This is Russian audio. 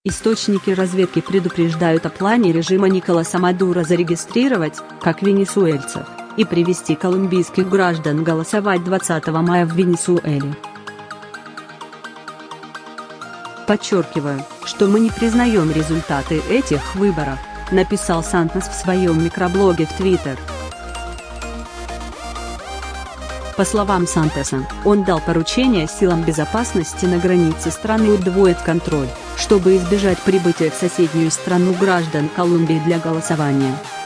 Источники разведки предупреждают о плане режима Николаса Мадуро зарегистрировать, как венесуэльцев, и привести колумбийских граждан голосовать 20 мая в Венесуэле. «Подчеркиваю, что мы не признаем результаты этих выборов», написал Сантос в своем микроблоге в Твиттер. По словам Сантоса, он дал поручение силам безопасности на границе страны удвоить контроль, чтобы избежать прибытия в соседнюю страну граждан Колумбии для голосования.